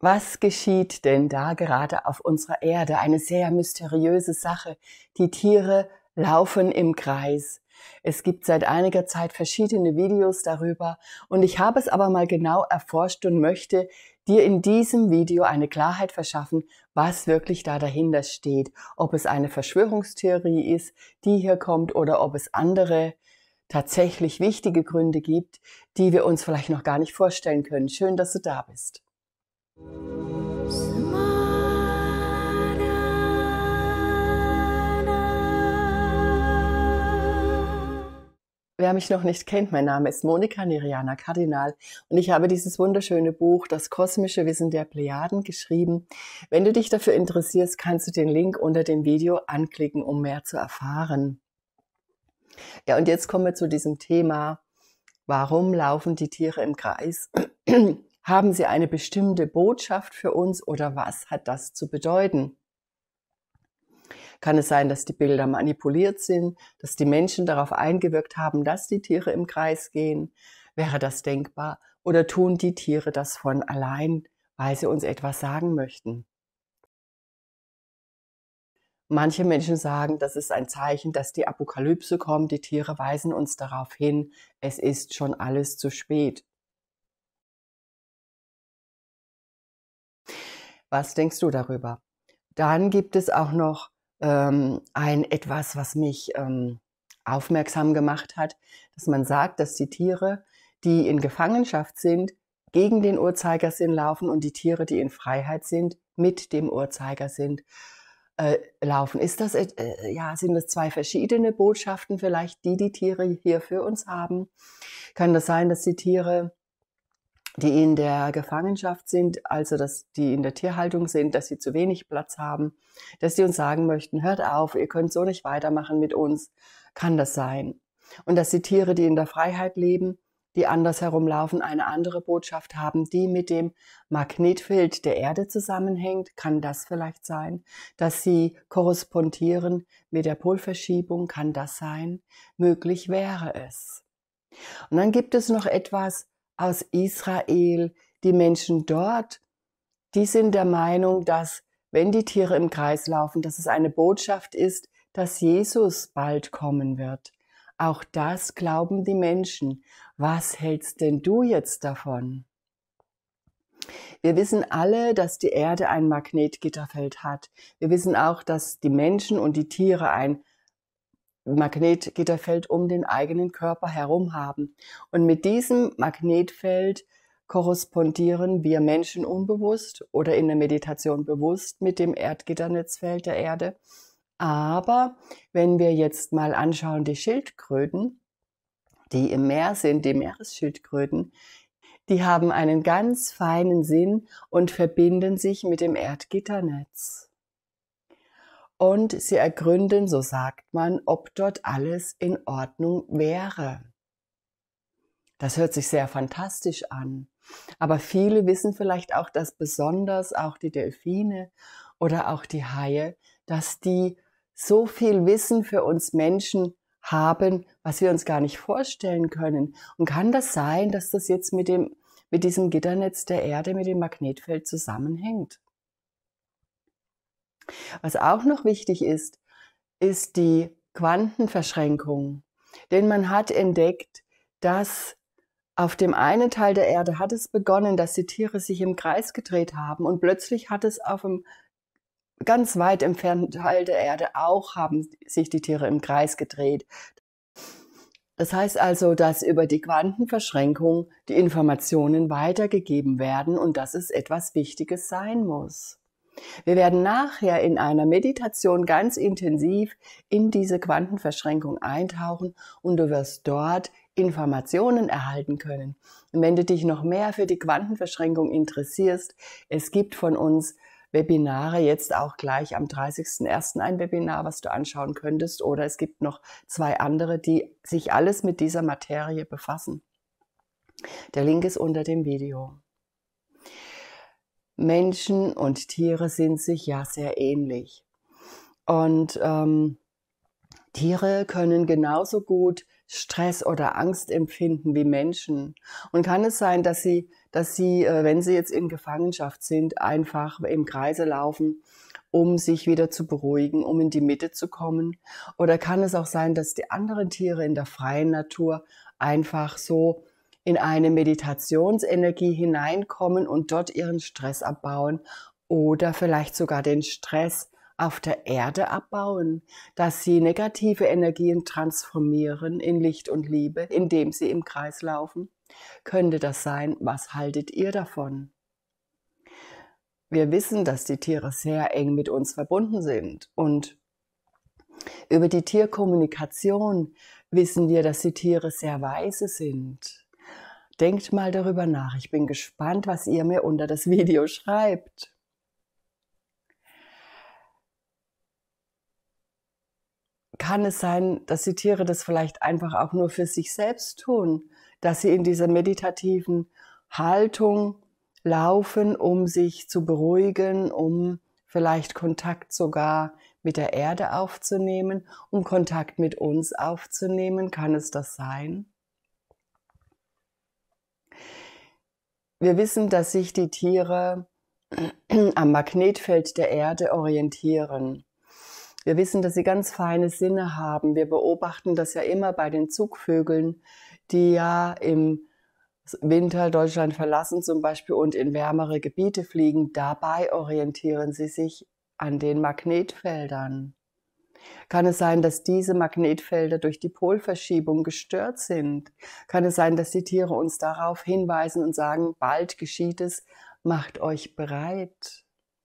Was geschieht denn da gerade auf unserer Erde? Eine sehr mysteriöse Sache. Die Tiere laufen im Kreis. Es gibt seit einiger Zeit verschiedene Videos darüber und ich habe es aber mal genau erforscht und möchte dir in diesem Video eine Klarheit verschaffen, was wirklich da dahinter steht. Ob es eine Verschwörungstheorie ist, die hier kommt, oder ob es andere tatsächlich wichtige Gründe gibt, die wir uns vielleicht noch gar nicht vorstellen können. Schön, dass du da bist. Wer mich noch nicht kennt, mein Name ist Monika Neriana Kardinal und ich habe dieses wunderschöne Buch Das kosmische Wissen der Plejaden geschrieben. Wenn du dich dafür interessierst, kannst du den Link unter dem Video anklicken, um mehr zu erfahren. Ja, und jetzt kommen wir zu diesem Thema: Warum laufen die Tiere im Kreis? Haben sie eine bestimmte Botschaft für uns oder was hat das zu bedeuten? Kann es sein, dass die Bilder manipuliert sind, dass die Menschen darauf eingewirkt haben, dass die Tiere im Kreis gehen? Wäre das denkbar? Oder tun die Tiere das von allein, weil sie uns etwas sagen möchten? Manche Menschen sagen, das ist ein Zeichen, dass die Apokalypse kommt. Die Tiere weisen uns darauf hin, es ist schon alles zu spät. Was denkst du darüber? Dann gibt es auch noch etwas, was mich aufmerksam gemacht hat, dass man sagt, dass die Tiere, die in Gefangenschaft sind, gegen den Uhrzeigersinn laufen und die Tiere, die in Freiheit sind, mit dem Uhrzeigersinn laufen. Sind das zwei verschiedene Botschaften vielleicht, die die Tiere hier für uns haben? Kann das sein, dass die Tiere, die in der Gefangenschaft sind, also dass die in der Tierhaltung sind, dass sie zu wenig Platz haben, dass die uns sagen möchten, hört auf, ihr könnt so nicht weitermachen mit uns? Kann das sein? Und dass die Tiere, die in der Freiheit leben, die andersherum laufen, eine andere Botschaft haben, die mit dem Magnetfeld der Erde zusammenhängt? Kann das vielleicht sein? Dass sie korrespondieren mit der Polverschiebung? Kann das sein? Möglich wäre es. Und dann gibt es noch etwas aus Israel. Die Menschen dort, die sind der Meinung, dass, wenn die Tiere im Kreis laufen, dass es eine Botschaft ist, dass Jesus bald kommen wird. Auch das glauben die Menschen. Was hältst denn du jetzt davon? Wir wissen alle, dass die Erde ein Magnetgitterfeld hat. Wir wissen auch, dass die Menschen und die Tiere ein Magnetgitterfeld um den eigenen Körper herum haben. Und mit diesem Magnetfeld korrespondieren wir Menschen unbewusst oder in der Meditation bewusst mit dem Erdgitternetzfeld der Erde. Aber wenn wir jetzt mal anschauen, die Schildkröten, die im Meer sind, die Meeresschildkröten, die haben einen ganz feinen Sinn und verbinden sich mit dem Erdgitternetz. Und sie ergründen, so sagt man, ob dort alles in Ordnung wäre. Das hört sich sehr fantastisch an. Aber viele wissen vielleicht auch, dass besonders auch die Delfine oder auch die Haie, dass die so viel Wissen für uns Menschen haben, was wir uns gar nicht vorstellen können. Und kann das sein, dass das jetzt mit diesem Gitternetz der Erde, mit dem Magnetfeld zusammenhängt? Was auch noch wichtig ist, ist die Quantenverschränkung. Denn man hat entdeckt, dass auf dem einen Teil der Erde hat es begonnen, dass die Tiere sich im Kreis gedreht haben und plötzlich hat es auf einem ganz weit entfernten Teil der Erde auch, haben sich die Tiere im Kreis gedreht. Das heißt also, dass über die Quantenverschränkung die Informationen weitergegeben werden und dass es etwas Wichtiges sein muss. Wir werden nachher in einer Meditation ganz intensiv in diese Quantenverschränkung eintauchen und du wirst dort Informationen erhalten können. Und wenn du dich noch mehr für die Quantenverschränkung interessierst, es gibt von uns Webinare, jetzt auch gleich am 30.01. ein Webinar, was du anschauen könntest, oder es gibt noch 2 andere, die sich alles mit dieser Materie befassen. Der Link ist unter dem Video. Menschen und Tiere sind sich ja sehr ähnlich. Und Tiere können genauso gut Stress oder Angst empfinden wie Menschen? Und kann es sein, dass sie, wenn sie jetzt in Gefangenschaft sind, einfach im Kreise laufen, um sich wieder zu beruhigen, um in die Mitte zu kommen? Oder kann es auch sein, dass die anderen Tiere in der freien Natur einfach so in eine Meditationsenergie hineinkommen und dort ihren Stress abbauen oder vielleicht sogar den Stress auf der Erde abbauen, dass sie negative Energien transformieren in Licht und Liebe, indem sie im Kreis laufen? Könnte das sein? Was haltet ihr davon? Wir wissen, dass die Tiere sehr eng mit uns verbunden sind und über die Tierkommunikation wissen wir, dass die Tiere sehr weise sind. Denkt mal darüber nach. Ich bin gespannt, was ihr mir unter das Video schreibt. Kann es sein, dass die Tiere das vielleicht einfach auch nur für sich selbst tun, dass sie in dieser meditativen Haltung laufen, um sich zu beruhigen, um vielleicht Kontakt sogar mit der Erde aufzunehmen, um Kontakt mit uns aufzunehmen? Kann es das sein? Wir wissen, dass sich die Tiere am Magnetfeld der Erde orientieren. Wir wissen, dass sie ganz feine Sinne haben. Wir beobachten das ja immer bei den Zugvögeln, die ja im Winter Deutschland verlassen zum Beispiel und in wärmere Gebiete fliegen. Dabei orientieren sie sich an den Magnetfeldern. Kann es sein, dass diese Magnetfelder durch die Polverschiebung gestört sind? Kann es sein, dass die Tiere uns darauf hinweisen und sagen, bald geschieht es, macht euch bereit?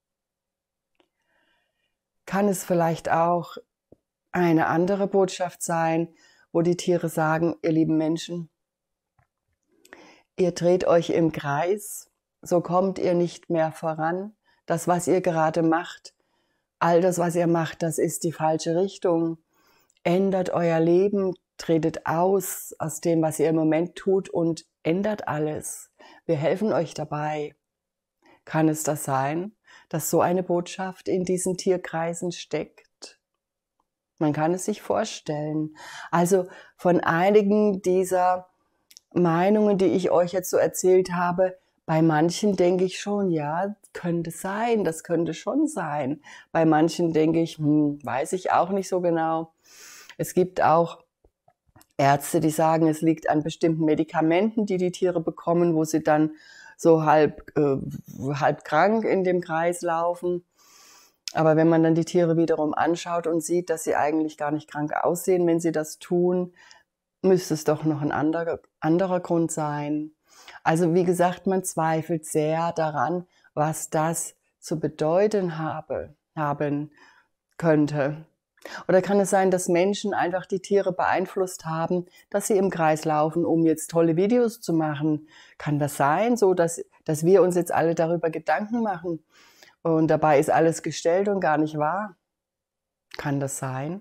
Kann es vielleicht auch eine andere Botschaft sein, wo die Tiere sagen, ihr lieben Menschen, ihr dreht euch im Kreis, so kommt ihr nicht mehr voran. Das, was ihr gerade macht, all das, was ihr macht, das ist die falsche Richtung. Ändert euer Leben, tretet aus dem, was ihr im Moment tut und ändert alles. Wir helfen euch dabei. Kann es das sein, dass so eine Botschaft in diesen Tierkreisen steckt? Man kann es sich vorstellen. Also von einigen dieser Meinungen, die ich euch jetzt so erzählt habe, bei manchen denke ich schon, ja, könnte sein, das könnte schon sein. Bei manchen denke ich, weiß ich auch nicht so genau. Es gibt auch Ärzte, die sagen, es liegt an bestimmten Medikamenten, die die Tiere bekommen, wo sie dann so halb krank in dem Kreis laufen. Aber wenn man dann die Tiere wiederum anschaut und sieht, dass sie eigentlich gar nicht krank aussehen, wenn sie das tun, müsste es doch noch ein anderer Grund sein. Also wie gesagt, man zweifelt sehr daran, was das zu bedeuten haben könnte. Oder kann es sein, dass Menschen einfach die Tiere beeinflusst haben, dass sie im Kreis laufen, um jetzt tolle Videos zu machen? Kann das sein, so dass wir uns jetzt alle darüber Gedanken machen und dabei ist alles gestellt und gar nicht wahr? Kann das sein?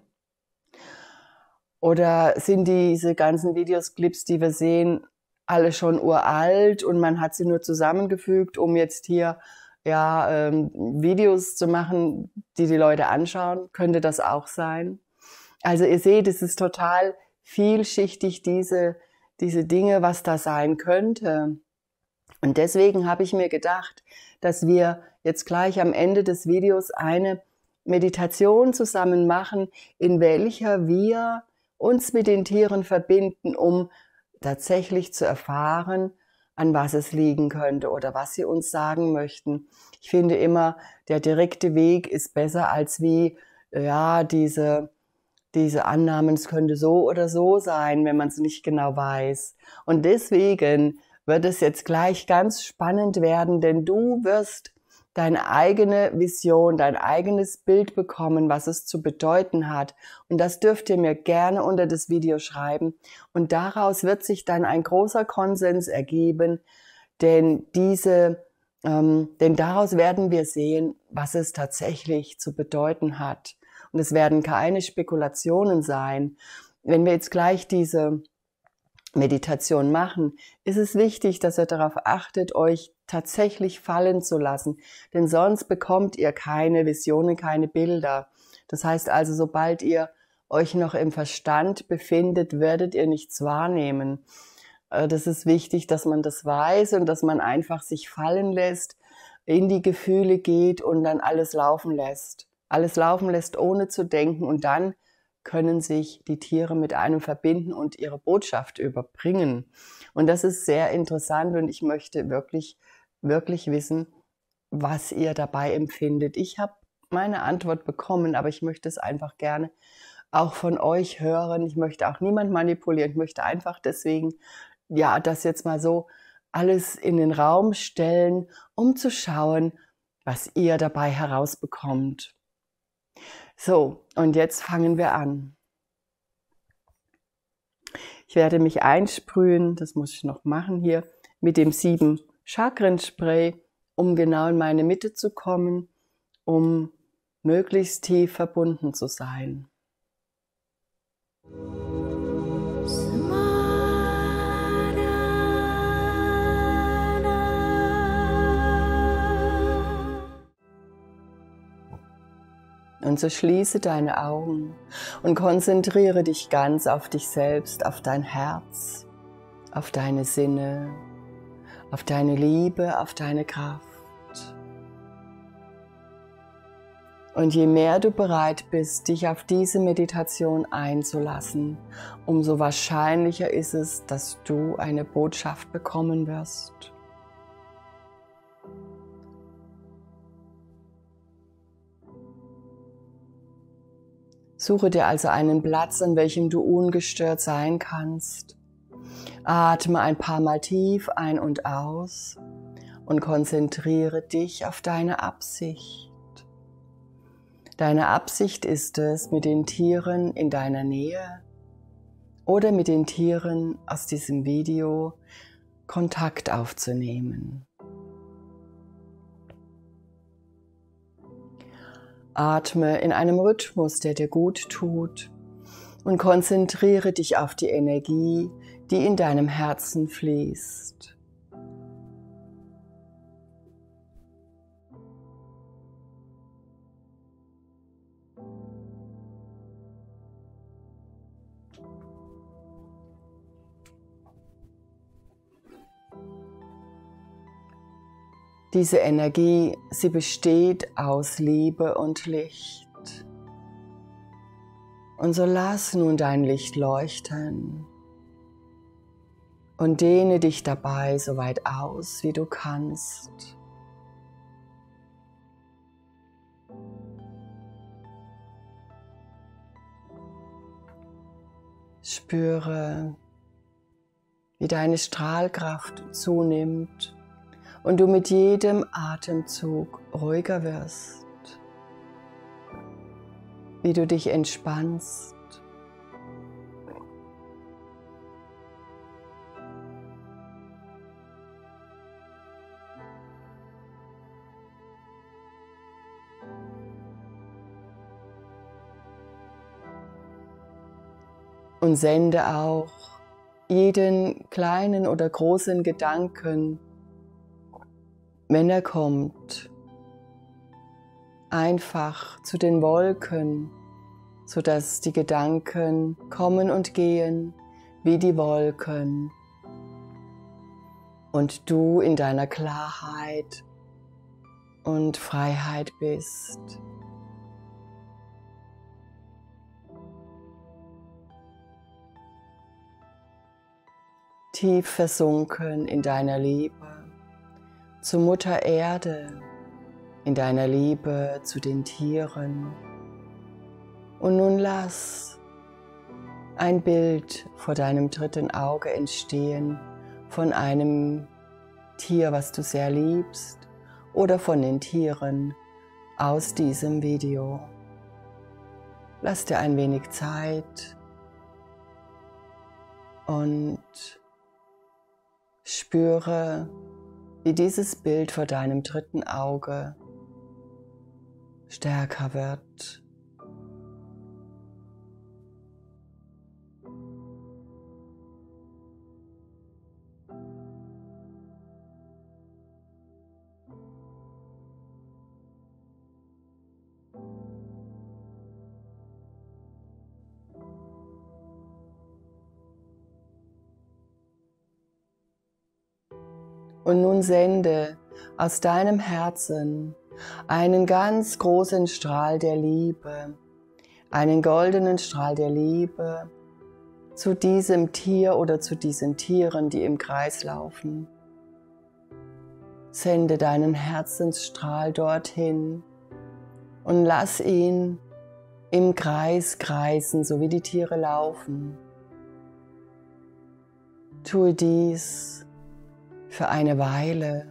Oder sind diese ganzen Videos, Clips, die wir sehen, alle schon uralt und man hat sie nur zusammengefügt, um jetzt hier Videos zu machen, die die Leute anschauen? Könnte das auch sein? Also ihr seht, es ist total vielschichtig, diese Dinge, was da sein könnte. Und deswegen habe ich mir gedacht, dass wir jetzt gleich am Ende des Videos eine Meditation zusammen machen, in welcher wir uns mit den Tieren verbinden, um tatsächlich zu erfahren, an was es liegen könnte oder was sie uns sagen möchten. Ich finde immer, der direkte Weg ist besser als wie diese Annahmen, es könnte so oder so sein, wenn man es nicht genau weiß. Und deswegen wird es jetzt gleich ganz spannend werden, denn du wirst deine eigene Vision, dein eigenes Bild bekommen, was es zu bedeuten hat. Und das dürft ihr mir gerne unter das Video schreiben. Und daraus wird sich dann ein großer Konsens ergeben, denn daraus werden wir sehen, was es tatsächlich zu bedeuten hat. Und es werden keine Spekulationen sein. Wenn wir jetzt gleich diese Meditation machen, ist es wichtig, dass ihr darauf achtet, euch tatsächlich fallen zu lassen, denn sonst bekommt ihr keine Visionen, keine Bilder. Das heißt also, sobald ihr euch noch im Verstand befindet, werdet ihr nichts wahrnehmen. Das ist wichtig, dass man das weiß und dass man einfach sich fallen lässt, in die Gefühle geht und dann alles laufen lässt. Alles laufen lässt, ohne zu denken, und dann können sich die Tiere mit einem verbinden und ihre Botschaft überbringen. Und das ist sehr interessant und ich möchte wirklich, wirklich wissen, was ihr dabei empfindet. Ich habe meine Antwort bekommen, aber ich möchte es einfach gerne auch von euch hören. Ich möchte auch niemand manipulieren. Ich möchte einfach deswegen, ja, das jetzt mal so alles in den Raum stellen, um zu schauen, was ihr dabei herausbekommt. So, und jetzt fangen wir an. Ich werde mich einsprühen, das muss ich noch machen hier, mit dem 7-Chakren-Spray, um genau in meine Mitte zu kommen, um möglichst tief verbunden zu sein. Und so schließe deine Augen und konzentriere dich ganz auf dich selbst, auf dein Herz, auf deine Sinne, auf deine Liebe, auf deine Kraft. Und je mehr du bereit bist, dich auf diese Meditation einzulassen, umso wahrscheinlicher ist es, dass du eine Botschaft bekommen wirst. Suche dir also einen Platz, an welchem du ungestört sein kannst. Atme ein paar Mal tief ein und aus und konzentriere dich auf deine Absicht. Deine Absicht ist es, mit den Tieren in deiner Nähe oder mit den Tieren aus diesem Video Kontakt aufzunehmen. Atme in einem Rhythmus, der dir gut tut, und konzentriere dich auf die Energie, die in deinem Herzen fließt. Diese Energie, sie besteht aus Liebe und Licht. Und so lass nun dein Licht leuchten und dehne dich dabei so weit aus, wie du kannst. Spüre, wie deine Strahlkraft zunimmt und du mit jedem Atemzug ruhiger wirst, wie du dich entspannst. Und sende auch jeden kleinen oder großen Gedanken, wenn er kommt, einfach zu den Wolken, sodass die Gedanken kommen und gehen wie die Wolken und du in deiner Klarheit und Freiheit bist. Tief versunken in deiner Liebe zu Mutter Erde, in deiner Liebe zu den Tieren. Und nun lass ein Bild vor deinem dritten Auge entstehen von einem Tier, was du sehr liebst, oder von den Tieren aus diesem Video. Lass dir ein wenig Zeit und spüre, wie dieses Bild vor deinem dritten Auge stärker wird. Und nun sende aus deinem Herzen einen ganz großen Strahl der Liebe, einen goldenen Strahl der Liebe zu diesem Tier oder zu diesen Tieren, die im Kreis laufen. Sende deinen Herzensstrahl dorthin und lass ihn im Kreis kreisen, so wie die Tiere laufen. Tue dies für eine Weile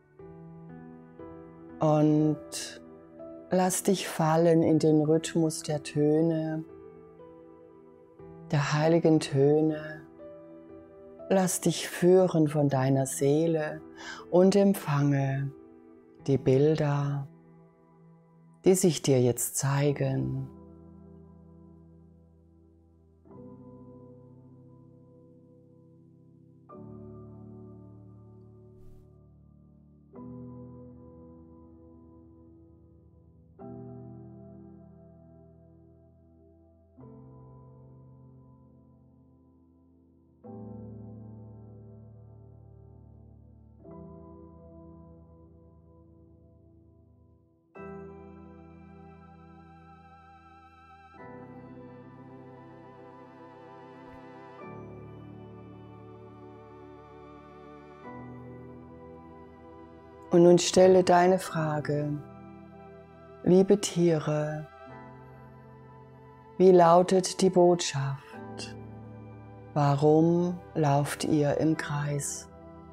und lass dich fallen in den Rhythmus der Töne, der heiligen Töne. Lass dich führen von deiner Seele und empfange die Bilder, die sich dir jetzt zeigen. Und nun stelle deine Frage: Liebe Tiere, wie lautet die Botschaft? Warum lauft ihr im Kreis?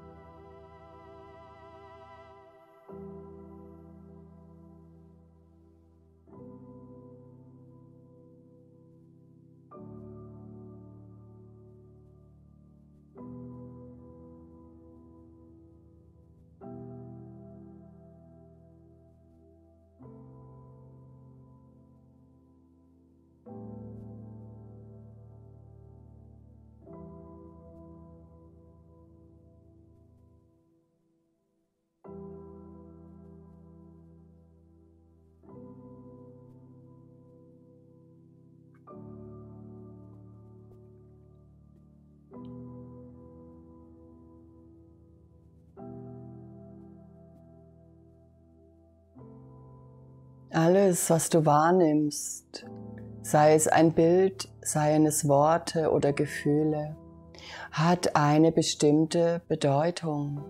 Alles, was du wahrnimmst, sei es ein Bild, seien es Worte oder Gefühle, hat eine bestimmte Bedeutung.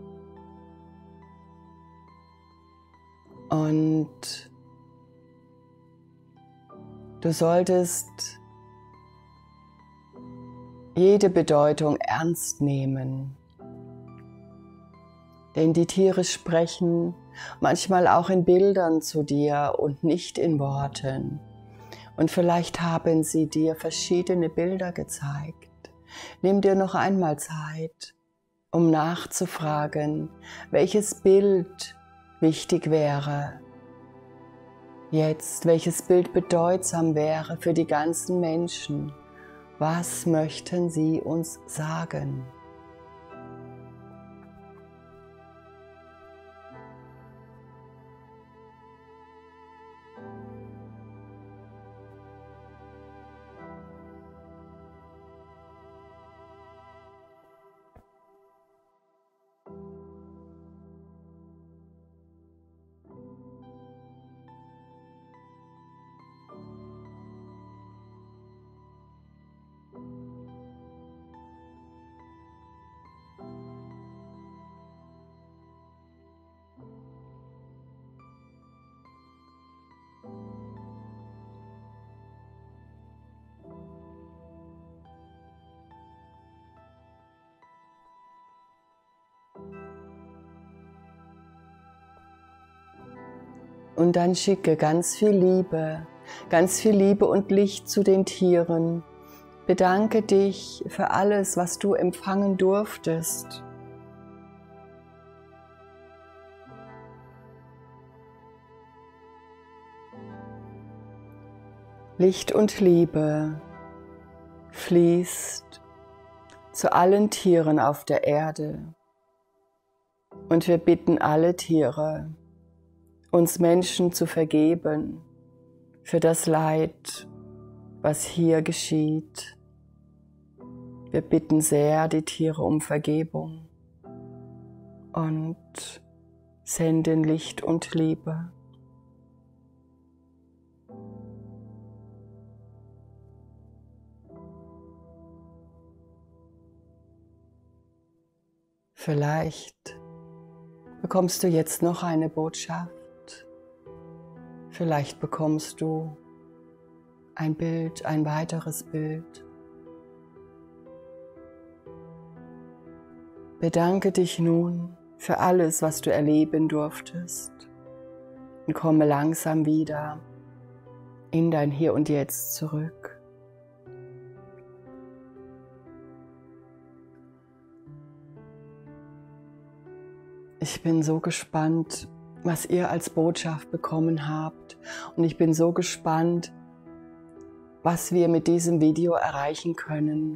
Und du solltest jede Bedeutung ernst nehmen. Denn die Tiere sprechen manchmal auch in Bildern zu dir und nicht in Worten. Und vielleicht haben sie dir verschiedene Bilder gezeigt. Nimm dir noch einmal Zeit, um nachzufragen, welches Bild wichtig wäre jetzt, welches Bild bedeutsam wäre für die ganzen Menschen. Was möchten sie uns sagen? Und dann schicke ganz viel Liebe und Licht zu den Tieren. Bedanke dich für alles, was du empfangen durftest. Licht und Liebe fließt zu allen Tieren auf der Erde. Und wir bitten alle Tiere, uns Menschen zu vergeben für das Leid, was hier geschieht. Wir bitten sehr die Tiere um Vergebung. und senden Licht und Liebe. Vielleicht bekommst du jetzt noch eine Botschaft. Vielleicht bekommst du ein Bild, ein weiteres Bild. Bedanke dich nun für alles, was du erleben durftest und komme langsam wieder in dein Hier und Jetzt zurück. Ich bin so gespannt, was ihr als Botschaft bekommen habt, und ich bin so gespannt, was wir mit diesem Video erreichen können.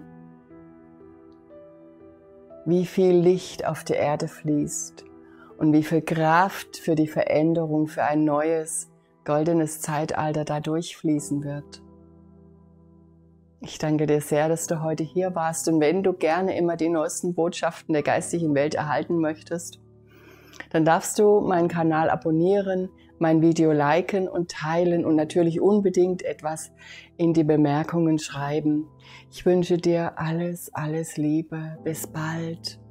Wie viel Licht auf der Erde fließt und wie viel Kraft für die Veränderung, für ein neues, goldenes Zeitalter da durchfließen wird. Ich danke dir sehr, dass du heute hier warst, und wenn du gerne immer die neuesten Botschaften der geistigen Welt erhalten möchtest, dann darfst du meinen Kanal abonnieren, mein Video liken und teilen und natürlich unbedingt etwas in die Bemerkungen schreiben. Ich wünsche dir alles, alles Liebe. Bis bald.